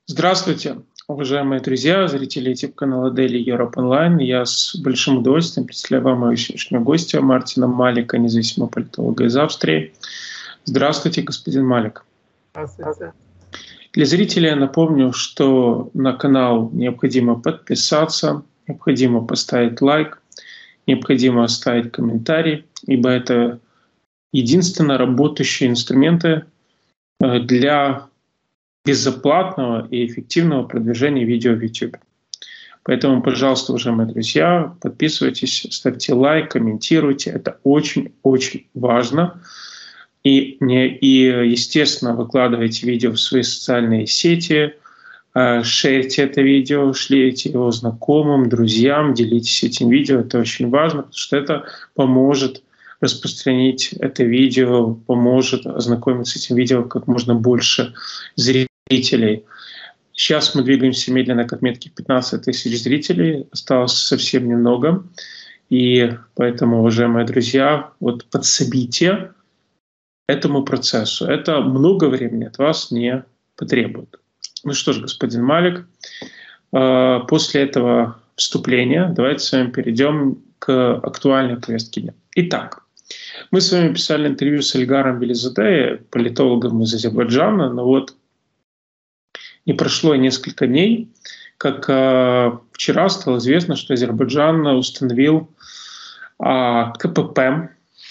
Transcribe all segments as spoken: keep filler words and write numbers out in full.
Здравствуйте, уважаемые друзья, зрители YouTube-канала Daily Europe Online. Я с большим удовольствием представляю вам моего сегодняшнего гостя Мартина Малика, независимого политолога из Австрии. Здравствуйте, господин Малик. Здравствуйте. Для зрителей я напомню, что на канал необходимо подписаться, необходимо поставить лайк, необходимо оставить комментарий, ибо это единственно работающие инструменты для безоплатного и эффективного продвижения видео в YouTube. Поэтому, пожалуйста, уважаемые друзья, подписывайтесь, ставьте лайк, комментируйте. Это очень-очень важно. И, не, и, естественно, выкладывайте видео в свои социальные сети, шерьте это видео, шлите его знакомым, друзьям, делитесь этим видео. Это очень важно, потому что это поможет распространить это видео, поможет ознакомиться с этим видео как можно больше зрителей. Зрителей. Сейчас мы двигаемся медленно к отметке пятнадцать тысяч зрителей, осталось совсем немного, и поэтому, уважаемые друзья, вот подсобите этому процессу. Это много времени от вас не потребует. Ну что ж, господин Малик, после этого вступления давайте с вами перейдем к актуальной повестке дня. Итак, мы с вами писали интервью с Эльгаром Велизаде, политологом из Азербайджана, но вот не прошло и несколько дней, как э, вчера стало известно, что Азербайджан установил э, КПП.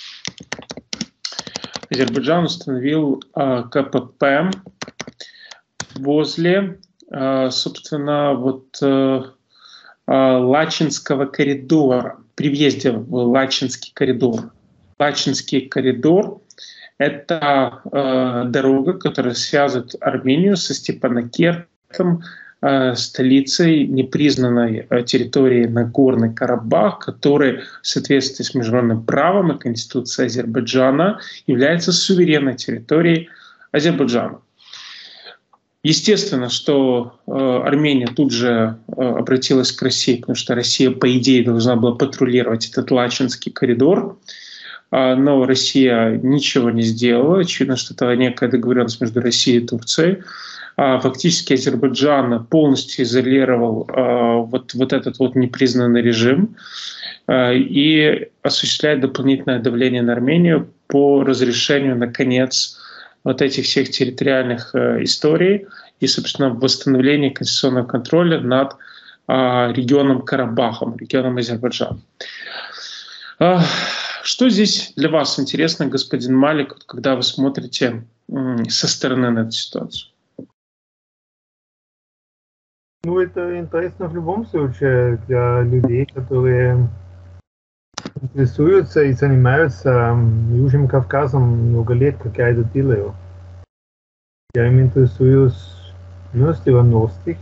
Азербайджан установил э, КПП возле, э, собственно, вот э, э, Лачинского коридора, при въезде в Лачинский коридор. Лачинский коридор — это э, дорога, которая связывает Армению со Степанакертом, э, столицей непризнанной э, территории Нагорный Карабах, который в соответствии с международным правом и Конституцией Азербайджана является суверенной территорией Азербайджана. Естественно, что э, Армения тут же э, обратилась к России, потому что Россия, по идее, должна была патрулировать этот Лачинский коридор. Но Россия ничего не сделала. Очевидно, что это некая договоренность между Россией и Турцией. Фактически Азербайджан полностью изолировал вот, вот этот вот непризнанный режим и осуществляет дополнительное давление на Армению по разрешению, наконец, вот этих всех территориальных историй и, собственно, восстановлению конституционного контроля над регионом Карабахом, регионом Азербайджана. Что здесь для вас интересно, господин Малик, когда вы смотрите со стороны на эту ситуацию? Ну, это интересно в любом случае для людей, которые интересуются и занимаются Южным Кавказом много лет, как я это делаю. Я им интересуюсь ну, с девяностых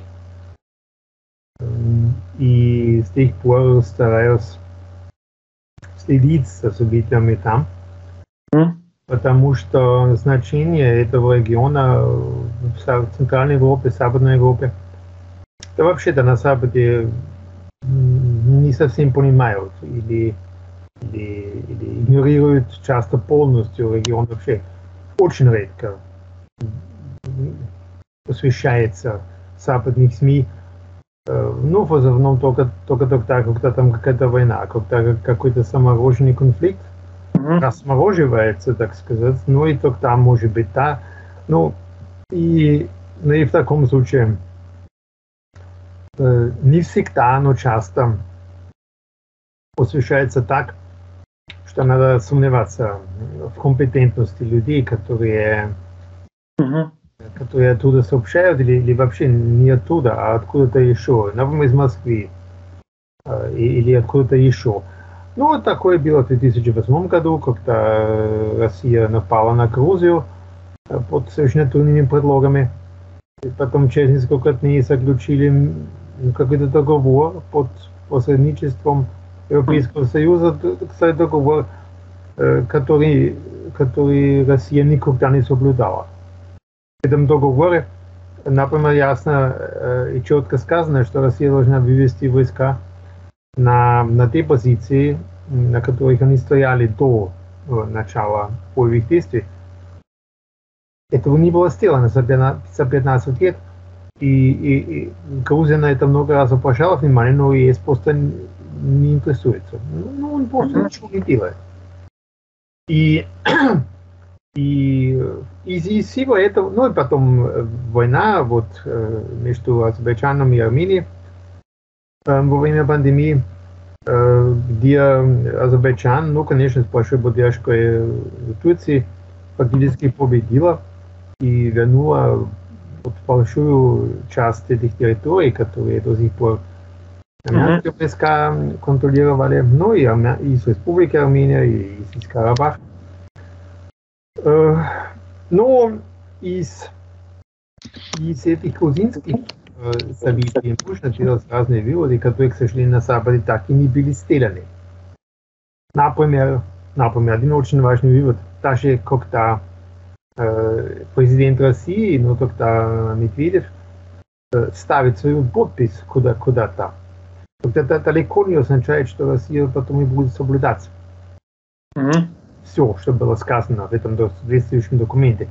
и с тех пор стараюсь следить за событиями там, mm. потому что значение этого региона в Центральной Европе, в Западной Европе, да вообще-то на Западе не совсем понимают или, или, или игнорируют часто полностью регион вообще. Очень редко посвящается западных СМИ. Ну, в основном только, только тогда, когда там какая-то война, когда какой-то замороженный конфликт mm-hmm. размораживается, так сказать, ну и тогда может быть да. Ну и, ну, и в таком случае э, не всегда, но часто посвящается так, что надо сомневаться в компетентности людей, которые mm-hmm. которые оттуда сообщают, или, или вообще не оттуда, а откуда-то еще, например, из Москвы, э, или откуда-то еще. Ну, вот такое было в две тысячи восьмом году, когда Россия напала на Грузию э, под совершенно трудными предлогами. И потом через несколько дней заключили какой-то договор под посредничеством Европейского Союза, кстати, договор, э, который, который Россия никогда не соблюдала. В этом договоре, например, ясно э, и четко сказано, что Россия должна вывести войска на, на те позиции, на которых они стояли до э, начала боевых действий. Этого не было сделано за пятнадцать лет. И, и, и Грузия на это много раз обращала внимание, но ЕС просто не интересуется. Ну, он просто mm-hmm. ничего не делает. И, и из, из всего этого, ну и потом война вот, между Азербайджаном и Арменией во время пандемии, где Азербайджан, ну, конечно, с большой поддержкой Турции фактически победила и вернула вот большую часть этих территорий, которые до сих пор армянские войска контролировали, ну и из Республики Армения, и из Карабаха. Но из, из этих грузинских событий нужно делать разные выводы, которые, к сожалению, на Западе так и не были сделаны. Например, например, один очень важный вывод, даже когда э, президент России, ну тогда Медведев, э, ставит свою подпись куда, куда-то, это далеко не означает, что Россия потом и будет соблюдать mm-hmm. все, что было сказано в этом соответствующем документе.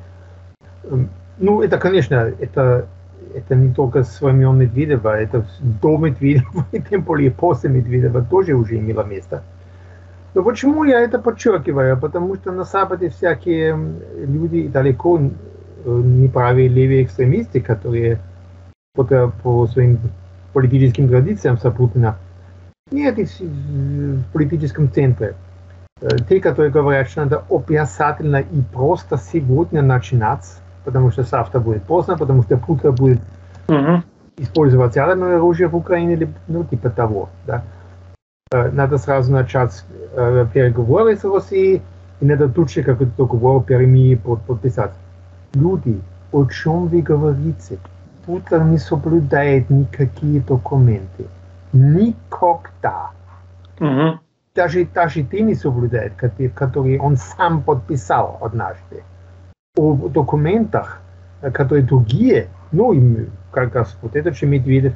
Ну, это, конечно, это Это не только с времен Медведева, это до Медведева, и тем более после Медведева тоже уже имело место. Но почему я это подчеркиваю? Потому что на Западе всякие люди далеко не правые левые экстремисты, которые по, по своим политическим традициям Путина нет в политическом центре. Те, которые говорят, что надо обязательно и просто сегодня начинать, потому что завтра будет поздно, потому что Путин будет uh-huh. использовать ядерное оружие в Украине, или, ну, типа того. Да. Надо сразу начать э, переговоры с Россией, и надо тут же какой-то договор перемирия подписать. Люди, о чем вы говорите? Путин не соблюдает никакие документы. Никогда. Uh-huh. Даже, даже ты не соблюдает, которые он сам подписал однажды. О документах, которые другие, ну, как раз вот этот же Медведев,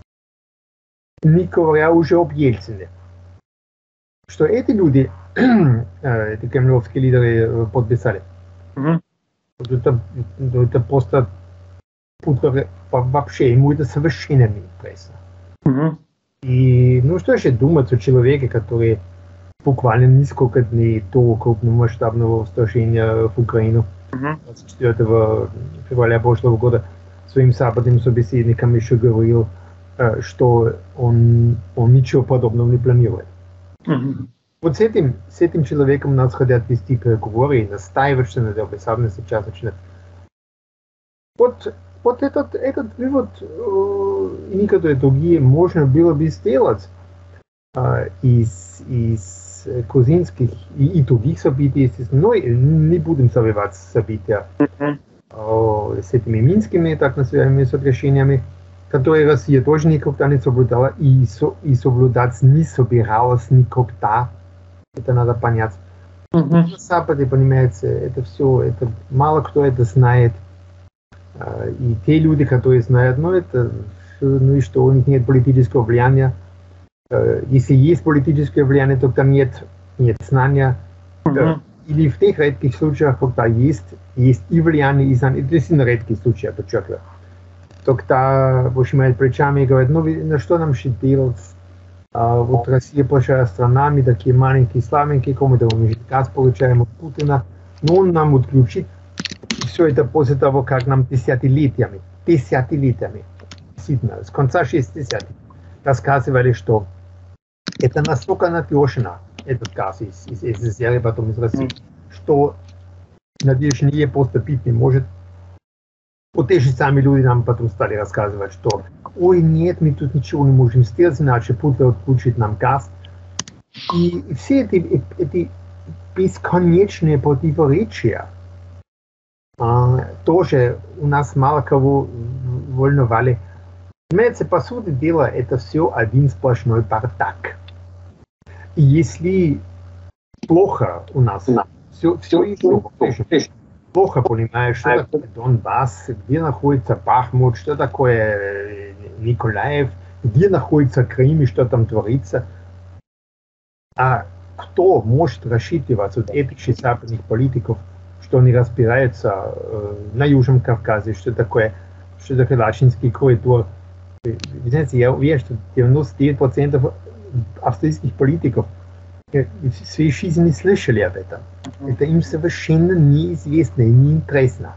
не говоря уже об Ельцине, что эти люди, эти кремлевские лидеры подписали. Mm-hmm. Это, это просто вообще, ему это совершенно не интересно. Mm-hmm. И, ну, что еще думать о человеке, который буквально несколько дней до крупномасштабного вторжения в Украину, двадцать четвёртого февраля прошлого года, своим западным собеседникам еще говорил, что он, он ничего подобного не планирует. Mm-hmm. Вот с этим, с этим человеком нас хотят вести переговоры и настаивать, что надо обязательно сейчас начинать. Вот, вот этот, этот вывод э, и некоторые другие можно было бы сделать э, из, из грузинских и, и других событий, естественно, но не будем забывать события mm-hmm. э, с этими минскими так называемыми соглашениями, которые Россия тоже никогда не соблюдала и, со, и соблюдать не собиралась никогда. Это надо понять. Mm-hmm. На Западе, понимаете, это все, это мало кто это знает. И те люди, которые знают, ну это, ну и что, у них нет политического влияния. Если есть политическое влияние, то там нет, нет знания. Mm-hmm. Или в тех редких случаях, когда есть, есть и влияние, и знание, это sind редкие случаи, я подчеркиваю. Тогда пожимает плечами и говорит, ну на что нам еще делать? А, вот Россия большая страна, мы такие маленькие, слабенькие, кому-то мы газ получаем от Путина, но он нам отключит. Все это после того, как нам десятилетиями, десятилетиями, действительно, с конца шестидесятых рассказывали, что это настолько надежно, этот газ из, из СССР и потом из России, что надежнее просто пить не может. Вот те же самые люди нам потом стали рассказывать, что ой, нет, мы тут ничего не можем сделать, иначе Путин отключит нам газ. И все эти, эти бесконечные противоречия а, тоже у нас мало кого волновали. Понимаете, по сути дела, это все один сплошной бардак. И если плохо у нас, все, все еще плохо понимаешь, что такое Донбасс, где находится Бахмут, что такое Николаев, где находится Крым и что там творится. А кто может рассчитывать от этих же западных политиков, что они разбираются э, на Южном Кавказе, что такое что такое Лачинский коридор. Вы знаете, я уверен, что девяносто девять процентов австрийских политиков в своей жизни не слышали об этом. Это им совершенно неизвестно и неинтересно.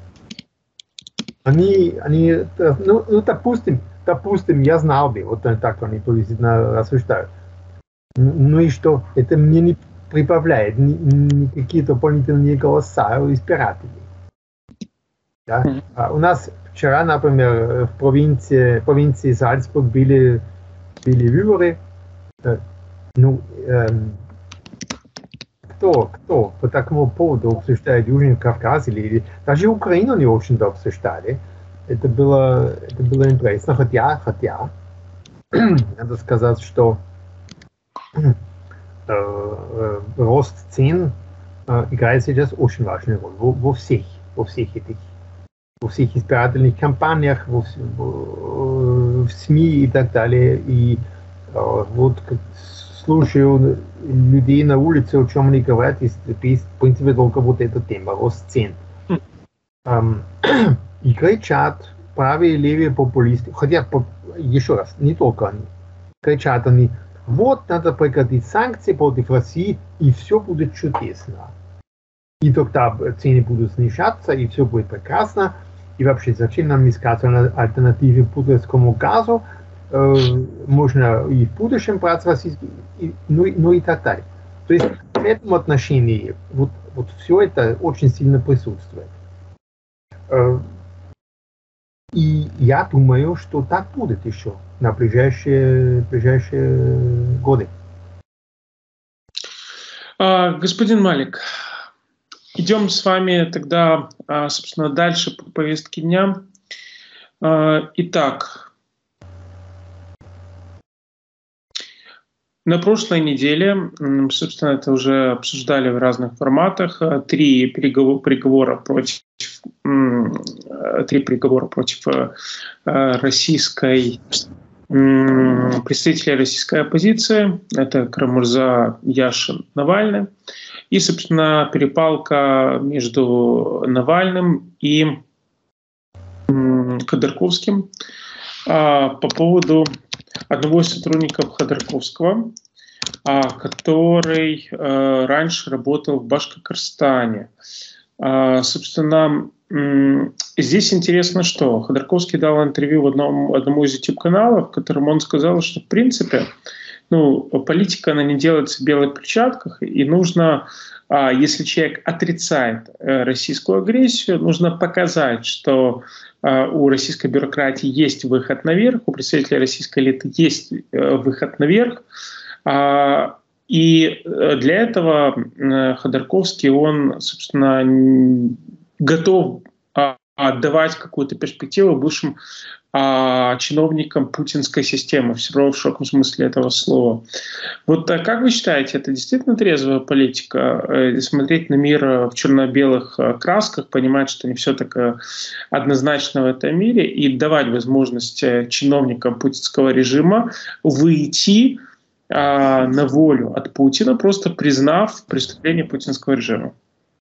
Они, они, ну, ну допустим, допустим, я знал бы, вот так они приблизительно рассуждают. Ну и что? Это мне не прибавляет ни, ни какие-то дополнительные голоса у избирателей. Да? А у нас вчера, например, в провинции, провинции Зальцбург были, были выборы. Ну, эм, кто, кто по такому поводу обсуждает Южный Кавказ или даже Украину не очень-то обсуждали. Это было, это было интересно, хотя, хотя, надо сказать, что э, э, рост цен э, играет сейчас очень важную роль во, во всех, во всех этих, во всех избирательных кампаниях, во, в, в СМИ и так далее. И э, вот как слушаю людей на улице, о чем они говорят, есть, есть в принципе только вот эта тема, рост цен. Um, и кричат правые и левые популисты, хотя, еще раз, не только они, кричат они, вот надо прекратить санкции против России, и все будет чудесно. И тогда цены будут снижаться, и все будет прекрасно, и вообще зачем нам искать альтернативы путинскому газу, э, можно и в будущем брать российский, и, ну, ну и так далее. То есть в этом отношении вот, вот все это очень сильно присутствует. И я думаю, что так будет еще на ближайшие, ближайшие годы. Господин Малик, идем с вами тогда, собственно, дальше по повестке дня. Итак, на прошлой неделе, собственно, это уже обсуждали в разных форматах, три приговора против, три приговора против российской, представителей российской оппозиции. Это Карамурза, Яшин, Навальный. И, собственно, перепалка между Навальным и Ходорковским по поводу одного из сотрудников Ходорковского, который раньше работал в Башкортостане. Собственно, здесь интересно, что Ходорковский дал интервью в одном, одному из YouTube-каналов, в котором он сказал, что в принципе ну, политика она не делается в белых перчатках, и нужно, если человек отрицает российскую агрессию, нужно показать, что у российской бюрократии есть выход наверх, у представителей российской элиты есть выход наверх. И для этого Ходорковский, он, собственно, готов отдавать какую-то перспективу бывшим чиновникам путинской системы, все равно в широком смысле этого слова. Вот как вы считаете, это действительно трезвая политика? Смотреть на мир в черно-белых красках, понимать, что не все так однозначно в этом мире, и давать возможность чиновникам путинского режима выйти а, на волю от Путина, просто признав преступление путинского режима?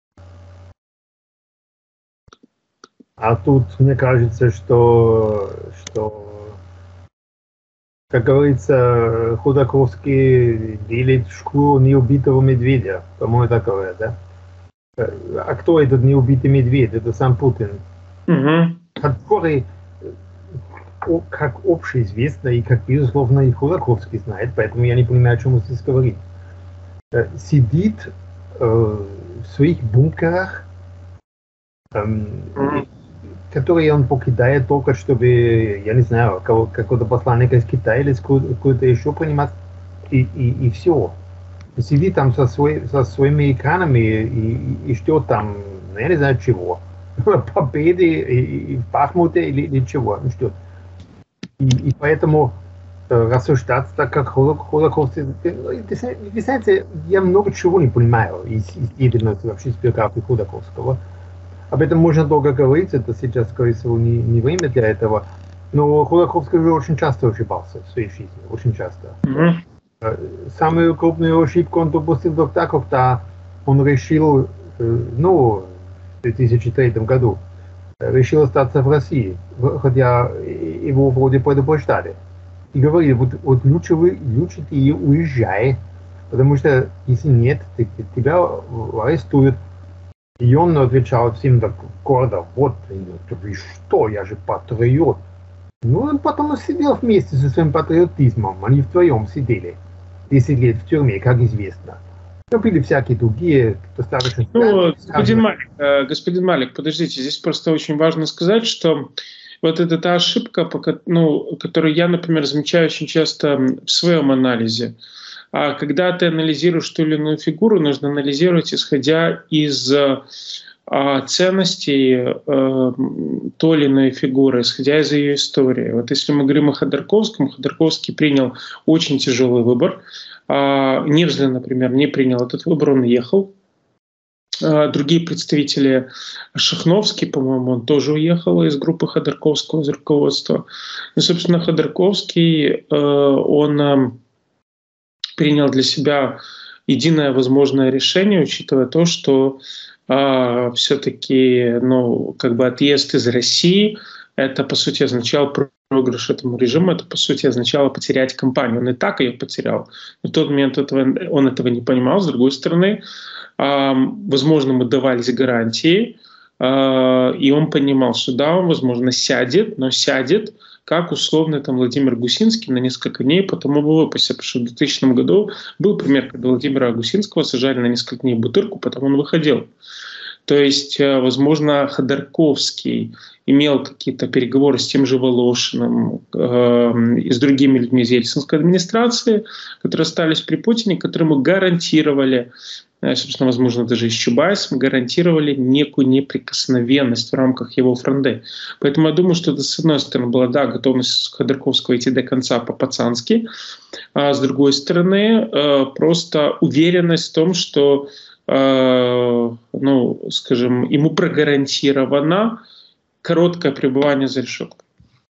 А тут мне кажется, что, что как говорится, Ходорковский делит шкуру неубитого медведя, по-моему, такое, да? А кто этот неубитый медведь? Это сам Путин, угу. который, как общеизвестно и как, безусловно, и Ходорковский знает, поэтому я не понимаю, о чем он здесь говорит, сидит э, в своих бункерах, э, которые он покидает только, чтобы, я не знаю, какого-то посланника из Китая или какой-то еще принимать, и, и, и все. Сидит там со, свой, со своими экранами и, и, и ждет там, я не знаю чего, победы и, и в Бахмуте или, или чего он ждет. И, и поэтому э, рассуждать так, как Ходорковский, вы знаете, я много чего не понимаю из, из деятельности вообще с биографии Ходорковского. Об этом можно долго говорить, это сейчас, скорее всего, не, не время для этого. Но Ходорковский уже очень часто ошибался в своей жизни, очень часто. Mm-hmm. Самую крупную ошибку он допустил тогда, когда он решил, ну, в две тысячи третьем году, решил остаться в России, хотя его вроде предупреждали. И говорили, вот, вот лучше, вы, лучше ты уезжай, потому что если нет, ты, тебя арестуют. И он отвечал всем так гордо, вот, вы что, я же патриот. Ну, он потом сидел вместе со своим патриотизмом, они вдвоем сидели десять лет в тюрьме, как известно. Но были всякие другие, достаточно... Ну, господин Малик, господин Малик, подождите, здесь просто очень важно сказать, что вот это та ошибка, ну, которую я, например, замечаю очень часто в своем анализе. А когда ты анализируешь ту или иную фигуру, нужно анализировать, исходя из а, ценностей а, той или иной фигуры, исходя из ее истории. Вот если мы говорим о Ходорковском, Ходорковский принял очень тяжелый выбор. А, Невзлин, например, не принял этот выбор, он уехал. А, другие представители, Шахновский, по-моему, он тоже уехал из группы Ходорковского, из руководства. Ну, собственно, Ходорковский, а, он... принял для себя единое возможное решение, учитывая то, что э, все-таки ну, как бы отъезд из России, это, по сути, означало проигрыш этому режиму, это, по сути, означало потерять компанию. Он и так ее потерял. Но в тот момент этого, он этого не понимал. С другой стороны, э, возможно, ему давались гарантии, э, и он понимал, что да, он, возможно, сядет, но сядет, как условно там Владимир Гусинский на несколько дней, потом его выпустили. Потому что в двухтысячном году был пример, когда Владимира Гусинского сажали на несколько дней в бутырку, потом он выходил. То есть, возможно, Ходорковский имел какие-то переговоры с тем же Волошиным э, и с другими людьми из ельцинской администрации, которые остались при Путине, которые ему гарантировали, собственно, возможно, даже и с Чубайсом, гарантировали некую неприкосновенность в рамках его фронды. Поэтому я думаю, что это, с одной стороны, была, да, готовность Ходорковского идти до конца по-пацански, а с другой стороны, просто уверенность в том, что, ну, скажем, ему прогарантировано короткое пребывание за решеткой.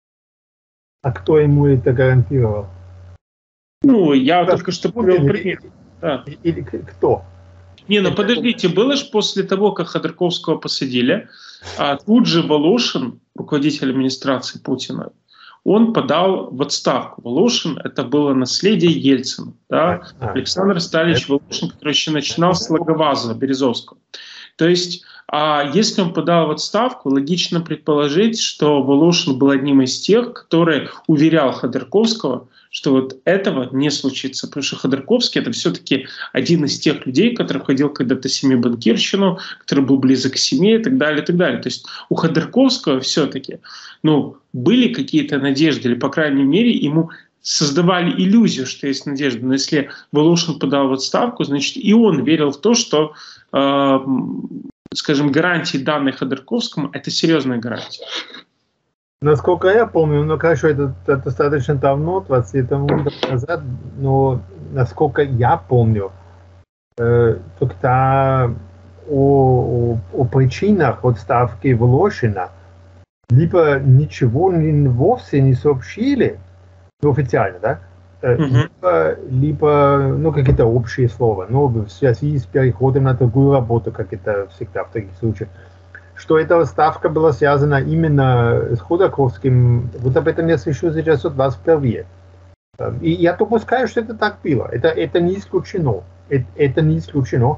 А кто ему это гарантировал? Ну, я да, только что привел пример. Да. Или кто? Не, ну подождите, было же после того, как Ходорковского посадили, а тут же Волошин, руководитель администрации Путина, он подал в отставку. Волошин — это было наследие Ельцина. Да? Александр Сталич Волошин, который еще начинал с Логовазова, Березовского. То есть, а если он подал в отставку, логично предположить, что Волошин был одним из тех, который уверял Ходорковского, что вот этого не случится. Потому что Ходорковский — это все-таки один из тех людей, который ходил когда-то в семибанкирщину, который был близок к семье и так далее, и так далее. То есть у Ходорковского все-таки ну, были какие-то надежды, или, по крайней мере, ему создавали иллюзию, что есть надежда. Но если Волошин подал в отставку, значит, и он верил в то, что, э, скажем, гарантии, данные Ходорковскому, это серьезная гарантия. Насколько я помню, ну хорошо, это, это достаточно давно, двадцать лет назад, но насколько я помню, э, тогда о, о, о причинах отставки Волошина либо ничего не, вовсе не сообщили, ну, официально, да, э, uh-huh. либо, либо ну, какие-то общие слова, но в связи с переходом на другую работу, как это всегда в таких случаях. Что эта ставка была связана именно с Ходорковским, вот об этом я слышу сейчас от вас впервые. И я допускаю, что это так было. Это, это не исключено. Это, это не исключено.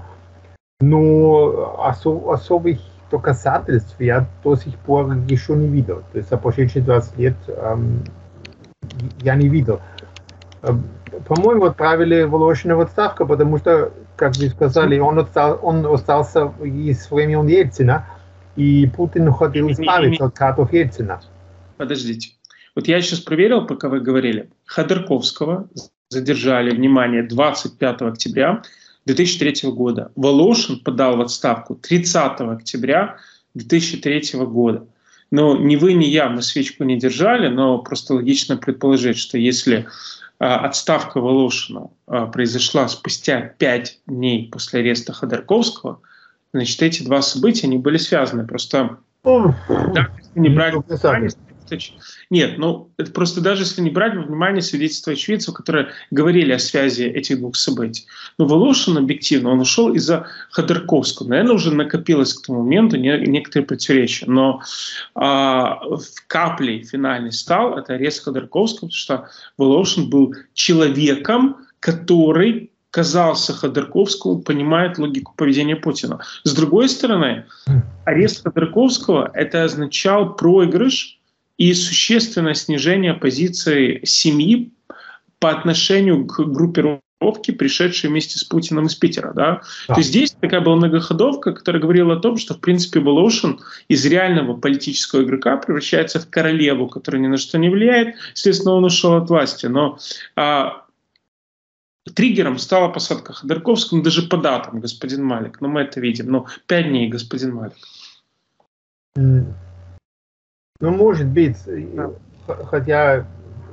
Но осо, особых доказательств я до сих пор еще не видел. То есть за прошедшие двадцать лет эм, я не видел. По-моему, отправили Волошина в отставку, потому что, как вы сказали, он, отстал, он остался из времен Ельцина. И Путин хотел избавиться от кадров Ельцина. Подождите. Вот я сейчас проверил, пока вы говорили. Ходорковского задержали, внимание, двадцать пятого октября две тысячи третьего года. Волошин подал в отставку тридцатого октября две тысячи третьего года. Но ни вы, ни я, мы свечку не держали, но просто логично предположить, что если а, отставка Волошина а, произошла спустя пять дней после ареста Ходорковского, значит, эти два события, они были связаны. Просто, да, если не брали Нет, ну это просто даже если не брать во внимание свидетельства очевидцев, которые говорили о связи этих двух событий. Но Волошин объективно, он ушел из-за Ходорковского. Наверное, уже накопилось к тому моменту некоторые противоречия. Но а, каплей финальной стал это арест Ходорковского, потому что Волошин был человеком, который казался Ходорковскому, понимает логику поведения Путина. С другой стороны, арест Ходорковского — это означал проигрыш и существенное снижение позиции семьи по отношению к группировке, пришедшей вместе с Путиным из Питера. Да? Да. То есть здесь такая была многоходовка, которая говорила о том, что, в принципе, Волошин из реального политического игрока превращается в королеву, которая ни на что не влияет. Естественно, он ушел от власти. Но а, триггером стала посадка Ходорковского, ну, даже по датам, господин Малик. Но мы это видим. Ну, пять дней, господин Малик. Ну, может быть, да. Хотя,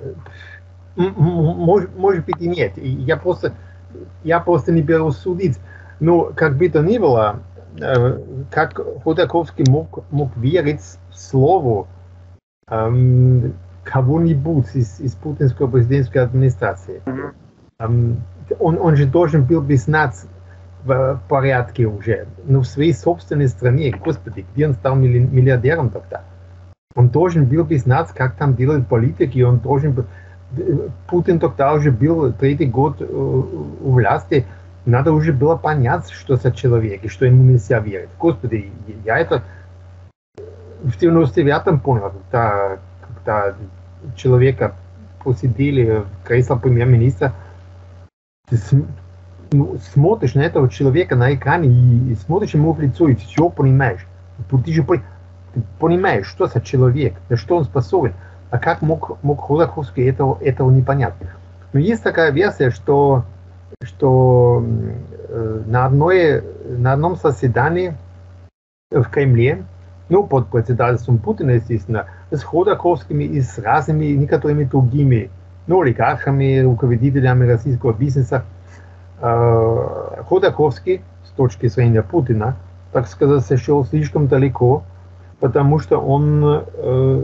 может, может быть и нет. Я просто, я просто не беру судить. Но, как бы то ни было, как Ходорковский мог, мог верить слову эм, кого-нибудь из, из путинской президентской администрации. Mm-hmm. Он, он же должен был бы знать в порядке уже, но в своей собственной стране, господи, где он стал миллиардером тогда? Он должен был бы знать, как там делают политики, он должен был... Путин тогда уже был третий год у власти, надо уже было понять, что за человек и что ему нельзя верить. Господи, я это в девяносто девятом понял, когда, когда человека посадили в кресло премьер-министра. Ты смотришь на этого человека на экране и, и смотришь ему в лицо и все понимаешь. Ты же ты понимаешь, что за человек, на что он способен. А как мог, мог Ходорковский этого, этого не понять? Но есть такая версия, что, что э, на, одной, на одном заседании в Кремле, ну, под председательством Путина, естественно, с Ходорковскими и с разными некоторыми другими, ну, олигархами, руководителями российского бизнеса, э, Ходорковский, с точки зрения Путина, так сказать, сошел слишком далеко, потому что он э, э,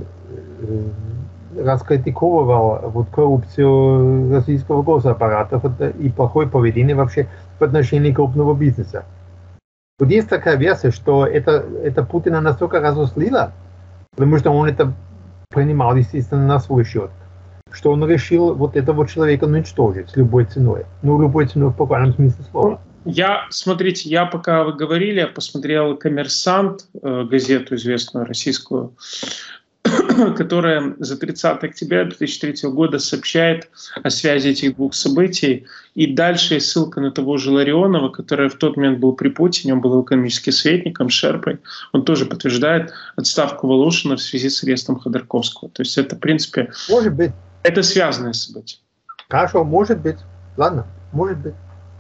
раскритиковал вот, коррупцию российского госаппарата и плохое поведение вообще в отношении крупного бизнеса. Вот есть такая версия, что это, это Путина настолько разозлило, потому что он это принимал, естественно, на свой счет, что он решил вот этого человека уничтожить с любой ценой. Ну, любой ценой в буквальном смысле слова. Я, смотрите, я пока вы говорили, я посмотрел «Коммерсант», э, газету известную российскую, которая за тридцатое октября две тысячи третьего года сообщает о связи этих двух событий. И дальше есть ссылка на того же Ларионова, который в тот момент был при Путине, он был экономическим советником, шерпой. Он тоже подтверждает отставку Волошина в связи с арестом Ходорковского. То есть это, в принципе, может быть. Это связанное событие. Хорошо, может быть. Ладно, может быть.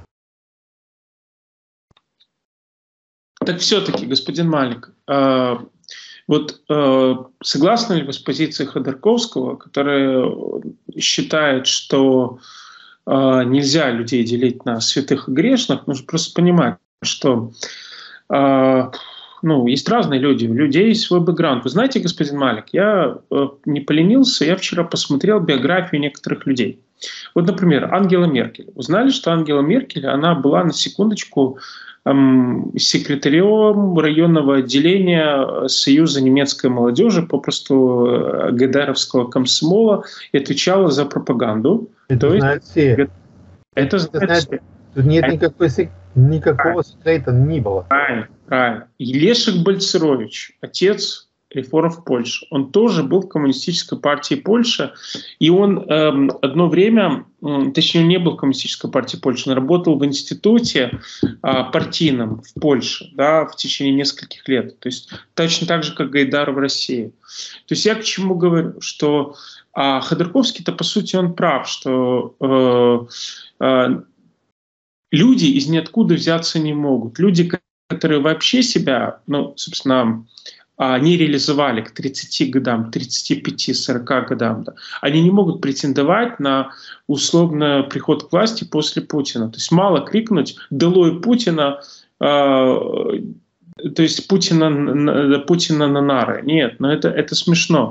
Так все-таки, господин Малик, э, вот э, согласны ли вы с позицией Ходорковского, который считает, что э, нельзя людей делить на святых и грешных? Нужно просто понимать, что э, ну, есть разные люди, у людей есть свой бэкграунд. Вы знаете, господин Малик, я э, не поленился, я вчера посмотрел биографию некоторых людей. Вот, например, Ангела Меркель. Вы знали, что Ангела Меркель, она была на секундочку секретарем районного отделения Союза немецкой молодежи, попросту ГДРовского комсомола, и отвечала за пропаганду. Это То знают есть, все. Это знают все. Тут нет никакой, никакого секрета не было. Правильно, правильно. И Лешек Бальцерович, отец реформ в Польше, он тоже был в коммунистической партии Польши, и он эм, одно время, э, точнее, не был в коммунистической партии Польши, он работал в институте э, партийном в Польше, да, в течение нескольких лет. То есть точно так же, как Гайдар в России. То есть я к чему говорю, что э, Ходорковский-то, по сути, он прав, что э, э, люди из ниоткуда взяться не могут. Люди, которые вообще себя, ну, собственно, не реализовали к тридцати годам, тридцати пяти — сорока годам, да, они не могут претендовать на условно приход к власти после Путина. То есть мало крикнуть «Долой Путина», э, то есть Путина, Путина на нары. Нет, но это, это смешно.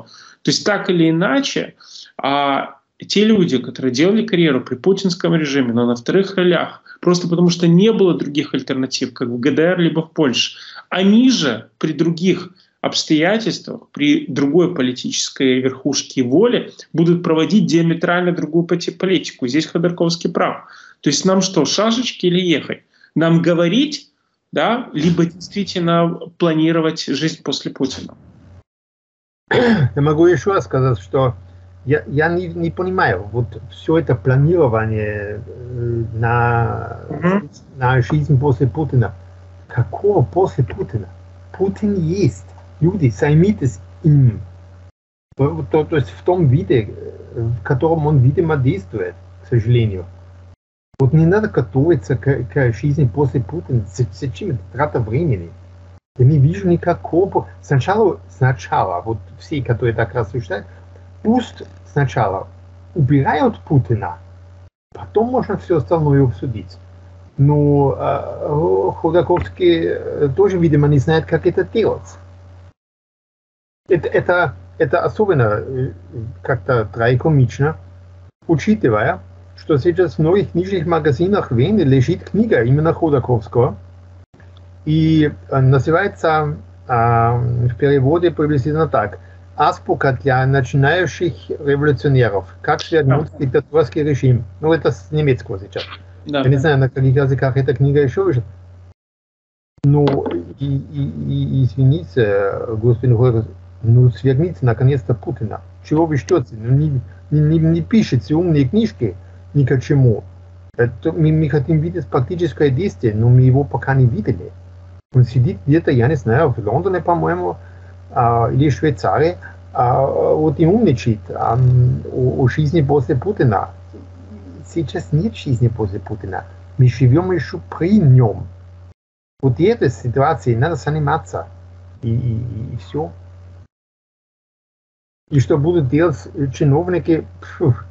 То есть так или иначе, а те люди, которые делали карьеру при путинском режиме, но на вторых ролях, просто потому что не было других альтернатив, как в ГДР либо в Польше, они же при других обстоятельствах, при другой политической верхушке и воле будут проводить диаметрально другую политику. Здесь Ходорковский прав. То есть нам что, шашечки или ехать? Нам говорить, да, либо действительно планировать жизнь после Путина? Я могу еще раз сказать, что я, я не, не понимаю, вот все это планирование на, угу. на жизнь после Путина. Какого после Путина? Путин есть. Люди, займитесь им. То, то, то есть в том виде, в котором он, видимо, действует, к сожалению. Вот не надо готовиться к, к жизни после Путина. Зачем это трата времени? Я не вижу никакого... Сначала, сначала, вот все, которые так рассуждают, пусть сначала убирают Путина, потом можно все остальное обсудить. Но э, Ходорковский тоже, видимо, не знает, как это делать. Это, это, это особенно как-то трагикомично, учитывая, что сейчас в многих книжных магазинах в Вене лежит книга именно Ходорковского. И называется а, в переводе приблизительно так: «Азбука для начинающих революционеров. Как свергнуть да. диктаторский режим». Ну, это с немецкого сейчас. Да, Я да. не знаю, на каких языках эта книга еще вышла. Ну, и, и, и извините, господин Ходорковский, ну, свергните наконец-то Путина. Чего вы ждете? Ну, не, не, не пишите умные книжки ни к чему. Это, мы, мы хотим видеть практическое действие, но мы его пока не видели. Он сидит где-то, я не знаю, в Лондоне, по-моему, а, или в Швейцарии, а, вот и умничает а, о, о жизни после Путина. Сейчас нет жизни после Путина. Мы живем еще при нем. Вот и этой ситуации надо заниматься. И, и, и все. И что будут делать чиновники? Фух.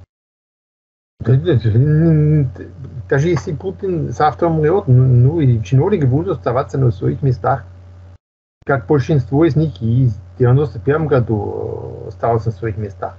Даже если Путин завтра умрет, ну и чиновники будут оставаться на своих местах, как большинство из них и в девяносто первом году осталось на своих местах.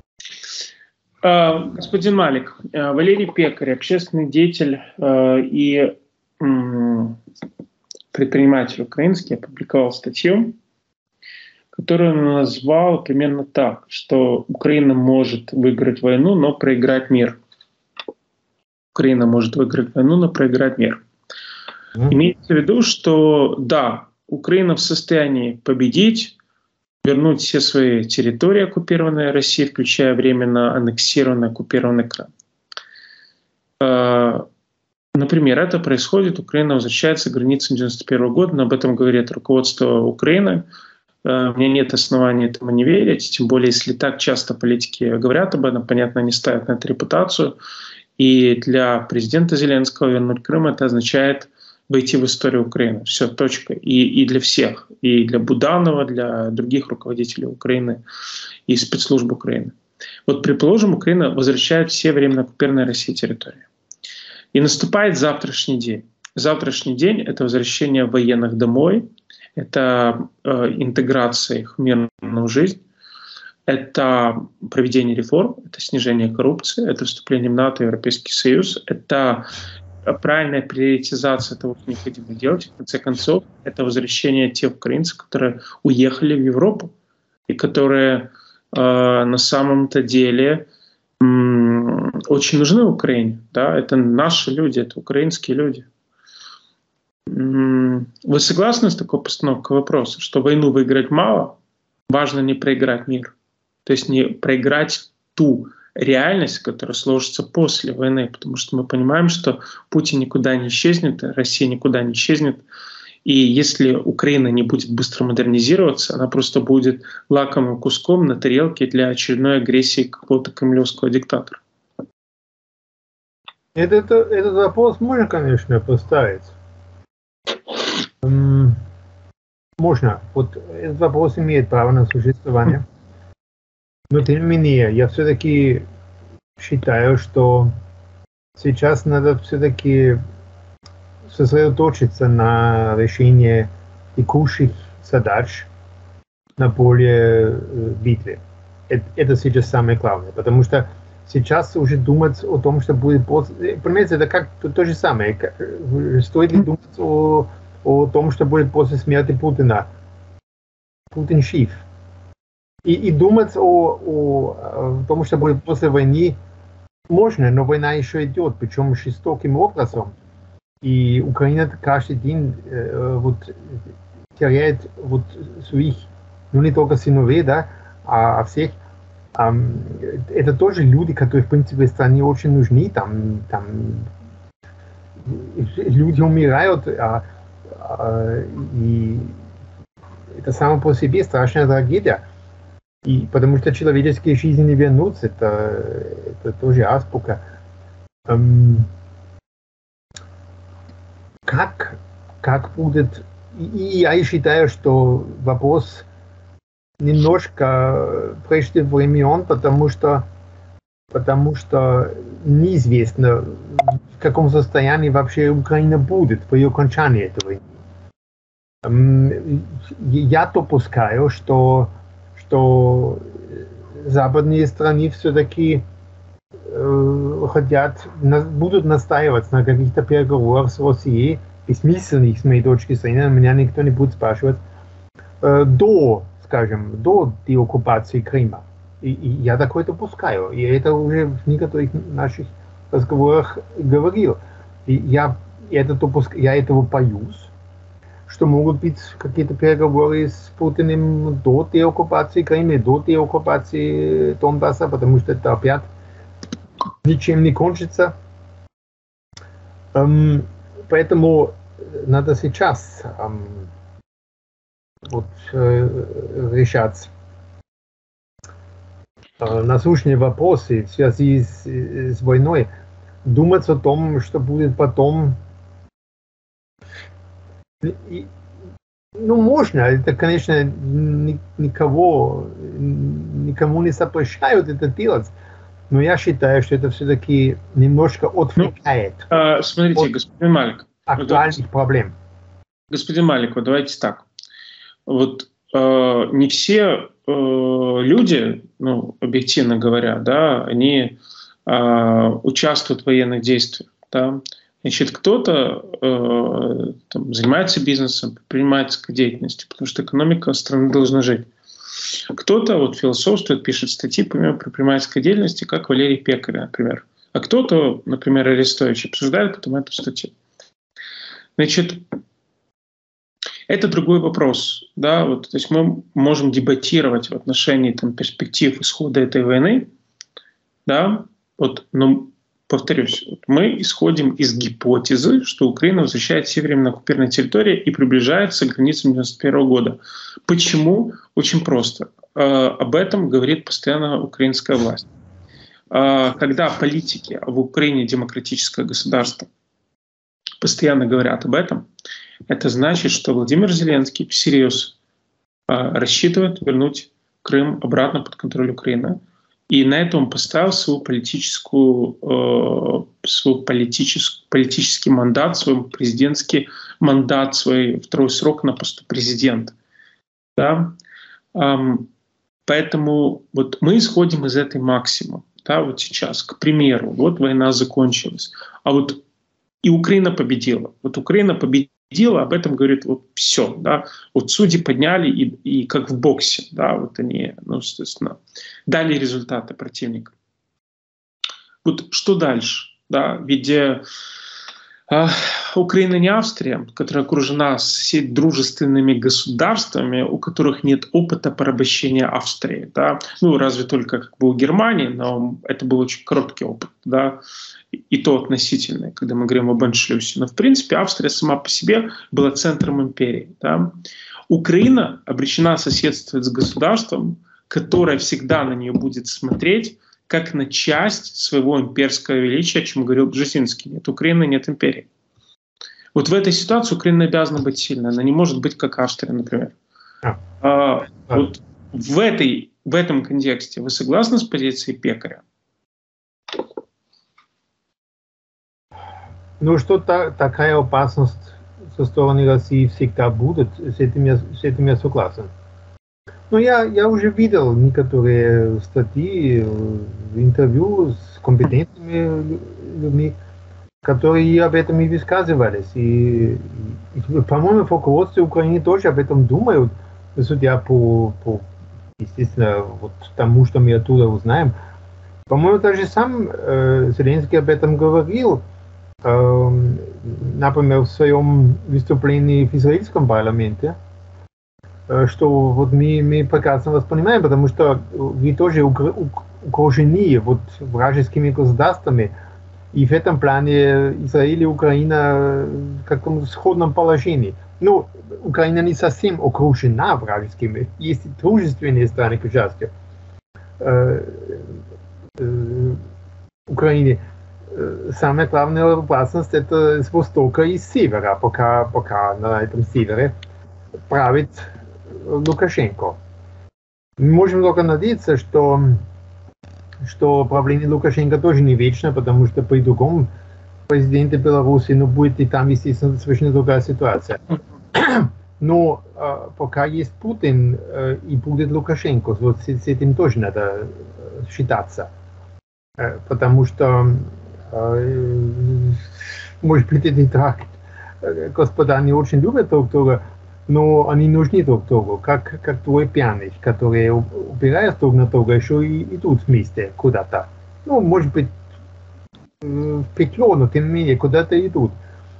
Господин Малик, Валерий Пекарь, общественный деятель и предприниматель украинский, опубликовал статью, которую он назвал примерно так, что Украина может выиграть войну, но проиграть мир. Украина может выиграть войну, но проиграть мир. Mm-hmm. Имеется в виду, что да, Украина в состоянии победить, вернуть все свои территории, оккупированные Россией, включая временно аннексированный, оккупированный Крым. Например, это происходит, Украина возвращается к границам девяносто первого года, но об этом говорит руководство Украины. У меня нет оснований этому не верить, тем более, если так часто политики говорят об этом, понятно, они ставят на это репутацию. И для президента Зеленского вернуть Крым — это означает войти в историю Украины. Все, точка. И, и для всех. И для Буданова, для других руководителей Украины и спецслужб Украины. Вот, предположим, Украина возвращает все временно оккупированные Россией территории. И наступает завтрашний день. Завтрашний день — это возвращение военных домой, это э, интеграция их в мирную жизнь, это проведение реформ, это снижение коррупции, это вступление в НАТО, Европейский Союз, это правильная приоритизация того, что необходимо делать. В конце концов, это возвращение тех украинцев, которые уехали в Европу и которые э, на самом-то деле м- очень нужны Украине. Да? Это наши люди, это украинские люди. М- Вы согласны с такой постановкой вопроса, что войну выиграть мало, важно не проиграть мир? То есть не проиграть ту реальность, которая сложится после войны, потому что мы понимаем, что Путин никуда не исчезнет, Россия никуда не исчезнет. И если Украина не будет быстро модернизироваться, она просто будет лакомым куском на тарелке для очередной агрессии какого-то кремлевского диктатора. Этот, этот вопрос можно, конечно, поставить. Можно. Вот этот вопрос имеет право на существование. Но тем не менее, я все-таки считаю, что сейчас надо все-таки сосредоточиться на решении текущих задач на поле битвы. Это, это сейчас самое главное, потому что сейчас уже думать о том, что будет после... Понимаете, это как то, то же самое. Стоит ли думать о, о том, что будет после смерти Путина? Путин жив. И, и думать о, о, о том, что будет после войны, можно, но война еще идет, причем жестоким образом. И Украина каждый день э, вот, теряет вот, своих, ну не только сыновей, да, а, а всех. А, это тоже люди, которые, в принципе, в стране очень нужны. Там, там люди умирают, а, а, и это само по себе страшная трагедия. И потому что человеческие жизни не вернутся, это, это тоже азбука. Эм, как, как будет... И, и я считаю, что вопрос немножко преждевременен, потому что, потому что неизвестно, в каком состоянии вообще Украина будет по ее окончании этого. Эм, я допускаю, что что западные страны все-таки э, хотят, на, будут настаивать на каких-то переговорах с Россией, бессмысленных с моей точки зрения, меня никто не будет спрашивать, э, до, скажем, до деоккупации Крыма. И, и я такое допускаю, и это уже в некоторых наших разговорах говорил. И я, это допуск, я этого боюсь, что могут быть какие-то переговоры с Путиным до деоккупации Крыма, до деоккупации Донбасса, потому что это опять ничем не кончится. Um, поэтому надо сейчас um, вот, uh, решать uh, насущные вопросы в связи с, с войной, думать о том, что будет потом. И, ну, можно, это, конечно, ни, никого, никому не запрещают это делать, но я считаю, что это все-таки немножко отвлекает. Ну, а, смотрите, от господин Малик, актуальных вот, проблем. Господин Малик, вот давайте так. Вот э, не все э, люди, ну, объективно говоря, да, они э, участвуют в военных действиях, да. Значит, кто-то э, там, занимается бизнесом, предпринимательской деятельностью, потому что экономика страны должна жить. Кто-то вот философствует, пишет статьи помимо предпринимательской деятельности, как Валерий Пекарь, например. А кто-то, например, Арестович, обсуждает потом эту статью. Значит, это другой вопрос. Да? Вот, то есть мы можем дебатировать в отношении там, перспектив исхода этой войны, да? Вот, но повторюсь, вот мы исходим из гипотезы, что Украина возвращается временно оккупированной территории и приближается к границам девяносто первого года. Почему? Очень просто. Э, об этом говорит постоянно украинская власть. Э, когда политики в Украине демократическое государство постоянно говорят об этом, это значит, что Владимир Зеленский всерьез э, рассчитывает вернуть Крым обратно под контроль Украины. И на это он поставил свою политическую, э, свой политический, политический мандат, свой президентский мандат, свой второй срок на посту президента. Да? Эм, поэтому вот мы исходим из этой максимы. Да, вот сейчас, к примеру, вот война закончилась, а вот и Украина победила. Вот Украина победила, об этом говорит вот все. Да? Вот судьи подняли, и, и как в боксе, да, вот они, ну, соответственно, дали результаты противника. Вот что дальше? Да? Ведь э, Украина не Австрия, которая окружена сеть дружественными государствами, у которых нет опыта порабощения Австрии. Да? Ну, разве только как бы у Германии, но это был очень короткий опыт. Да? И то относительное, когда мы говорим об аншлюсе. Но, в принципе, Австрия сама по себе была центром империи. Да? Украина обречена соседствовать с государством, которое всегда на нее будет смотреть как на часть своего имперского величия, о чем говорил Бжезинский. Нет Украины, нет империи. Вот в этой ситуации Украина обязана быть сильной. Она не может быть как Австрия, например. А, а, вот в, этой, в этом контексте вы согласны с позицией Пекаря? Ну, что та, такая опасность со стороны России всегда будет, с этим я, с этим я согласен. Ну, я, я уже видел некоторые статьи, интервью с компетентными людьми, которые об этом и высказывались. И, и по-моему, в руководстве Украины тоже об этом думают, судя по, по естественно, вот тому, что мы оттуда узнаем. По-моему, даже сам э, Зеленский об этом говорил, э, например, в своем выступлении в израильском парламенте, э, что вот мы, мы прекрасно вас понимаем, потому что вы тоже окружены вот вражескими государствами, и в этом плане Израиль и Украина в каком-то сходном положении. Ну, Украина не совсем окружена вражескими, есть и дружественные страны, к счастью. Э, э, Украине. Самая главная опасность это с востока и с севера, пока, пока на этом севере правит Лукашенко. Мы можем только надеяться, что, что правление Лукашенко тоже не вечно, потому что при другом президенте Беларуси, ну, будет и там, естественно, совершенно другая ситуация. Но э, пока есть Путин э, и будет Лукашенко, вот с, с этим тоже надо э, считаться. Э, потому что, э, может быть, это и так. Господа, они очень любят друг друга, но они нужны друг другу, как, как двое пьяных, которые, упираясь друг на друга, еще и идут вместе куда-то. Ну, может быть, в петло, но тем не менее, куда-то идут.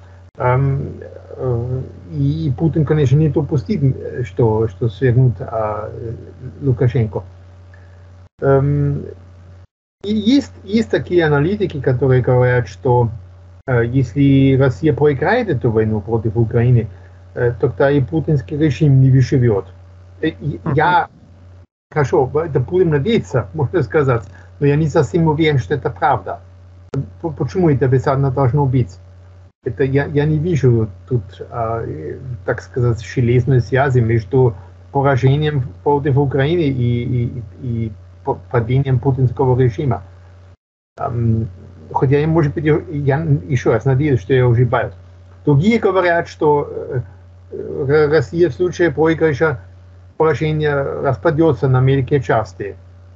И Путин, конечно, не допустит, что, что свергнут а, Лукашенко. И есть, есть такие аналитики, которые говорят, что а, если Россия проиграет эту войну против Украины, а, тогда и путинский режим не выживет. Я, хорошо, это будем надеяться, можно сказать, но я не совсем уверен, что это правда. Почему это обязательно должно быть? Это я, я не вижу тут, э, так сказать, железной связи между поражением против Украины и, и, и падением путинского режима. Эм, хотя, может быть, я еще раз надеюсь, что я ошибаюсь. Другие говорят, что э, Россия в случае проигрыша поражения распадется на мелкие части.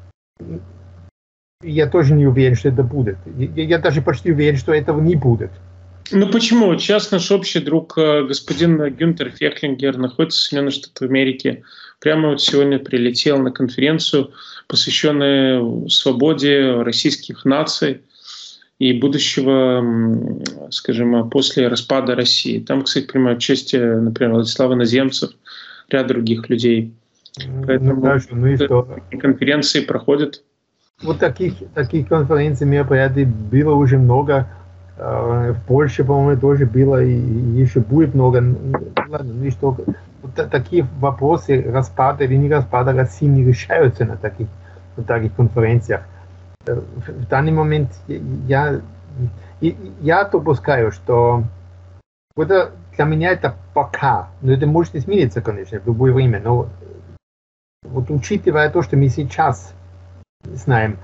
Я тоже не уверен, что это будет. Я, я даже почти уверен, что этого не будет. Ну почему? Сейчас наш общий друг господин Гюнтер Фехтлингер находится в Соединенных Штатах Америки. Прямо вот сегодня прилетел на конференцию, посвященную свободе российских наций и будущего, скажем, после распада России. Там, кстати, принимают участие, например, Владислав Иноземцев, ряд других людей. Поэтому ну, хорошо, ну и что? Конференции проходят. Вот таких, таких конференций, мероприятий было уже много. В Польше, по-моему, тоже было, и еще будет много. Ладно, ну и что? Вот такие вопросы распада или не распада России не решаются на таких, на таких конференциях. В данный момент я, я допускаю, что это, для меня это пока, но это может измениться, конечно, в любое время, но вот учитывая то, что мы сейчас знаем,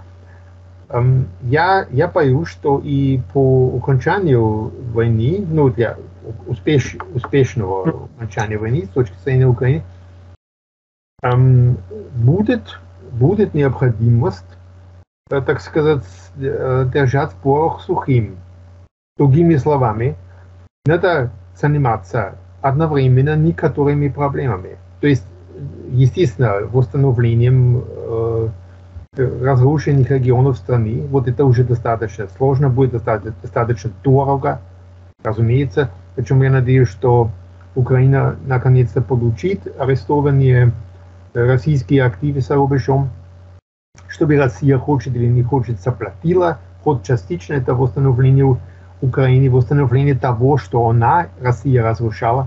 Я, я боюсь, что и по окончанию войны, ну, для успеш, успешного окончания войны с точки зрения Украины, эм, будет, будет необходимость, э, так сказать, держать порох сухим. Другими словами, надо заниматься одновременно некоторыми проблемами. То есть, естественно, восстановлением э, разрушенных регионов страны. Вот это уже достаточно сложно, будет достаточно, достаточно дорого, разумеется. Причем я надеюсь, что Украина наконец-то получит арестованные российские активы за рубежом, чтобы Россия, хочет или не хочет, заплатила хоть частично это восстановление Украины, восстановление того, что она, Россия, разрушала.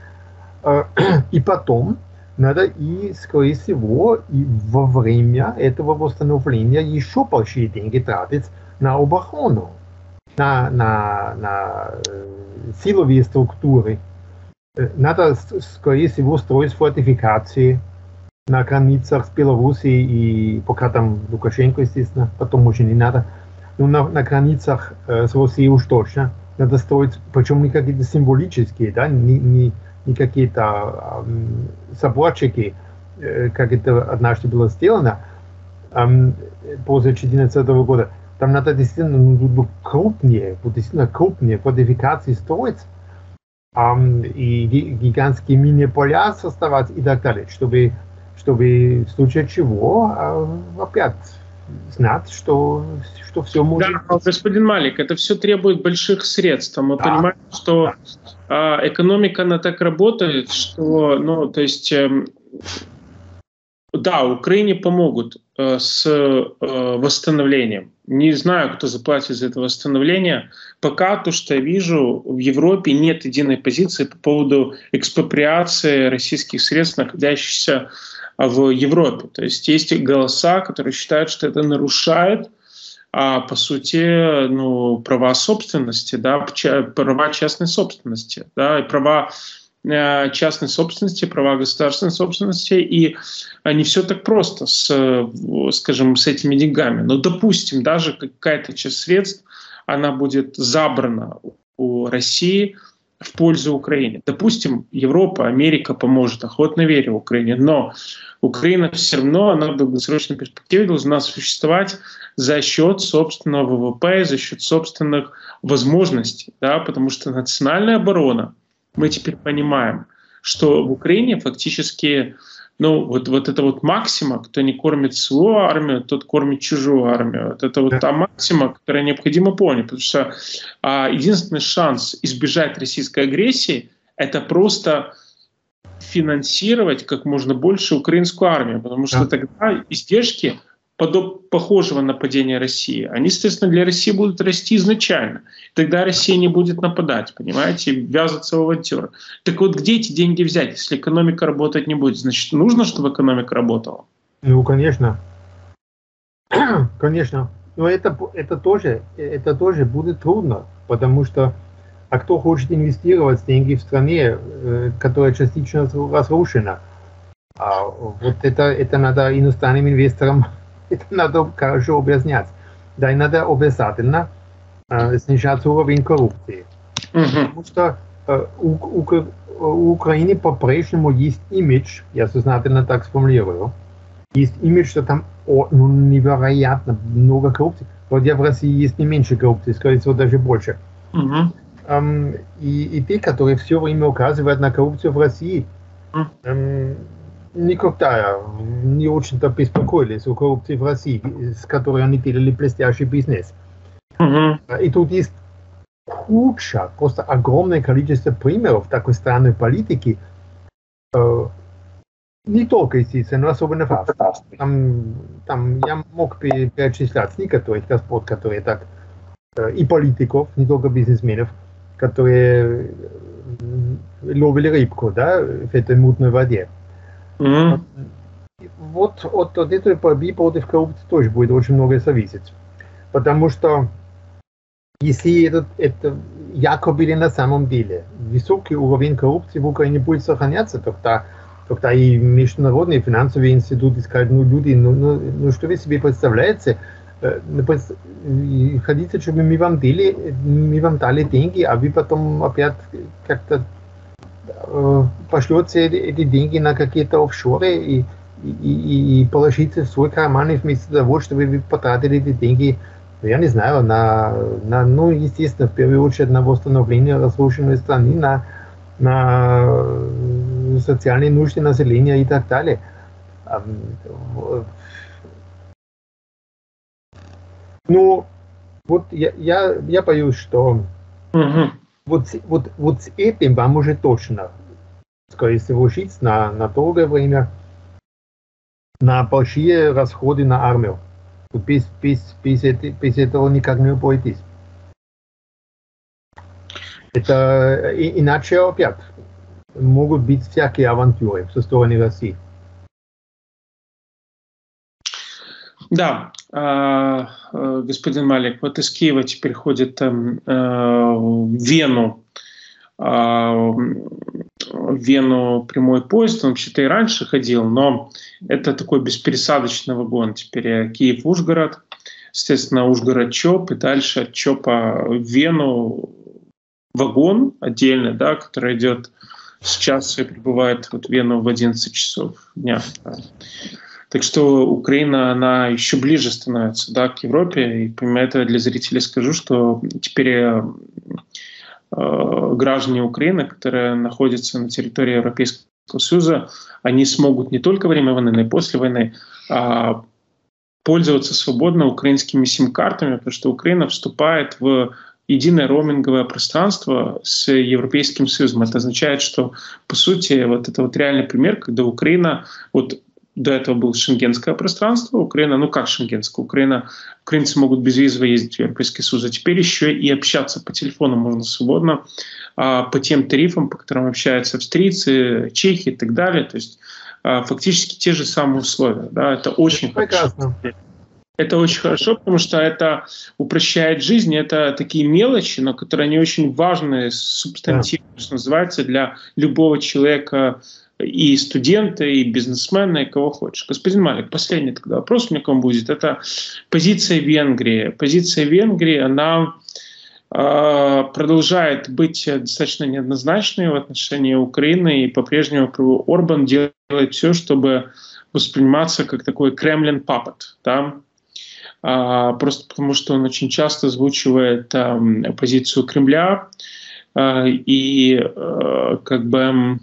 И потом надо и, скорее всего, и во время этого восстановления еще большие деньги тратить на оборону, на, на, на силовые структуры. Надо, скорее всего, строить фортификации на границах с Белоруссией и пока там Лукашенко, естественно, потом уже не надо. Но на, на границах э, с Россией уж точно надо строить, причем не какие-то символические, да, не, не, не какие-то э, соборчики, как это однажды было сделано, после две тысячи четырнадцатого года, там надо действительно ну, крупнее, вот действительно крупнее фортификации строить, и гигантские мини-поля создавать и так далее, чтобы, чтобы в случае чего опять знать, что, что все может... Да, господин Малик, это все требует больших средств. Мы да. понимаем, что да. э, экономика, она так работает, что, ну, то есть, э, да, Украине помогут э, с э, восстановлением. Не знаю, кто заплатит за это восстановление. Пока то, что я вижу, в Европе нет единой позиции по поводу экспроприации российских средств, находящихся в Европе. То есть есть голоса, которые считают, что это нарушает, а, по сути, ну, права собственности, да, права частной собственности, да, и права э, частной собственности, права государственной собственности, и не все так просто с, скажем, с этими деньгами. Но, допустим, даже какая-то часть средств, она будет забрана у России в пользу Украины. Допустим, Европа, Америка поможет, охотно верю Украине, но Украина все равно, она в долгосрочной перспективе должна существовать за счет собственного ВВП, за счет собственных возможностей, да, потому что национальная оборона, мы теперь понимаем, что в Украине фактически, ну, вот, вот это вот максима, кто не кормит свою армию, тот кормит чужую армию. Вот это вот та максима, которая необходимо помнить, потому что а, единственный шанс избежать российской агрессии — это просто финансировать как можно больше украинскую армию, потому что да. тогда издержки подоб, похожего нападения России, они, естественно, для России будут расти изначально. Тогда Россия не будет нападать, понимаете, ввязываться в авантюры. Так вот, где эти деньги взять, если экономика работать не будет? Значит, нужно, чтобы экономика работала? Ну, конечно. Конечно. Но это, это, тоже, это тоже будет трудно, потому что а кто хочет инвестировать деньги в стране, которая частично разрушена? А вот это, это надо иностранным инвесторам это надо хорошо объяснять. Да, и надо обязательно э, снижать уровень коррупции. Uh-huh. Потому что э, у, у, у Украины по-прежнему есть имидж, я сознательно так сформулирую, есть имидж, что там о, ну, невероятно много коррупции. Хотя в России есть не меньше коррупции, скорее всего, даже больше. Uh-huh. эм, и, и те, которые все время указывают на коррупцию в России, эм, никогда не очень-то беспокоились о коррупции в России, с которой они делали блестящий бизнес. Uh-huh. И тут есть куча, просто огромное количество примеров такой странной политики, э, не только естественно, но особенно в Австрии. Там, там я мог перечислять некоторых господ, которые так, э, и политиков, не только бизнесменов, которые ловили рыбку, да, в этой мутной воде. Mm-hmm. Вот от, от этой борьбы против коррупции тоже будет очень многое зависеть. Потому что если это, это якобы или на самом деле высокий уровень коррупции в Украине будет сохраняться, тогда, тогда и международные финансовые институты скажут, ну люди, ну, ну, ну что вы себе представляете, хотите, чтобы мы вам дали, мы вам дали деньги, а вы потом опять как-то пошлете эти деньги на какие-то офшоры и, и, и, и положите в свой карман, вместо того, чтобы вы потратили эти деньги, я не знаю, на, на ну, естественно, в первую очередь на восстановление разрушенной страны, на, на социальные нужды населения и так далее. Ну, вот я, я, я боюсь, что uh-huh. Вот, вот, вот с этим вам уже точно, скорее всего, жить на, на долгое время, на большие расходы на армию. Без, без, без, без этого никак не обойтись. Это иначе опять могут быть всякие авантюры со стороны России. Да, господин Малик, вот из Киева теперь ходит в Вену, в Вену прямой поезд, он вообще-то и раньше ходил, но это такой беспересадочный вагон. Теперь Киев-Ужгород, естественно, Ужгород-Чоп, и дальше от Чопа в Вену вагон отдельный, да, который идет сейчас прибывает вот в Вену в одиннадцать часов дня. Да. Так что Украина, она еще ближе становится, да, к Европе. И помимо этого для зрителей скажу, что теперь э, граждане Украины, которые находятся на территории Европейского Союза, они смогут не только во время войны, но и после войны а, пользоваться свободно украинскими сим-картами, потому что Украина вступает в единое роуминговое пространство с Европейским Союзом. Это означает, что, по сути, вот это вот реальный пример, когда Украина, вот до этого было шенгенское пространство, Украина, ну как шенгенское, Украина, украинцы могут безвизово ездить в Европейский Союз, а теперь еще и общаться по телефону можно свободно, а, по тем тарифам, по которым общаются австрийцы, чехи и так далее. То есть а, фактически те же самые условия. Да, это очень это прекрасно. Это очень хорошо, потому что это упрощает жизнь, это такие мелочи, но которые они очень важные, субстантивные, да. Что называется, для любого человека, и студента, и бизнесмена, и кого хочешь. Господин Малик, последний тогда вопрос у меня к вам будет. Это позиция Венгрии. Позиция Венгрии, она э, продолжает быть достаточно неоднозначной в отношении Украины, и по-прежнему Орбан делает все, чтобы восприниматься как такой Кремлин папет, да? а, просто потому что он очень часто озвучивает а, позицию Кремля а, и а, как бы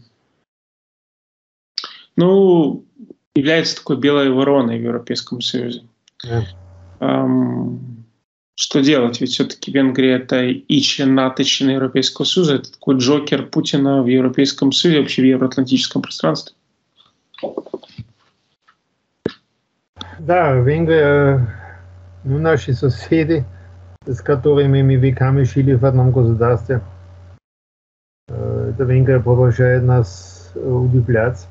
ну, является такой белой вороной в Европейском Союзе. Yeah. Эм, что делать? Ведь все-таки Венгрия — это и член НАТО, и член Европейского Союза. Это такой Джокер Путина в Европейском Союзе, вообще в евроатлантическом пространстве. Да, Венгрия, ну, наши соседи, с которыми мы веками жили в одном государстве. Эта Венгрия продолжает нас удивлять.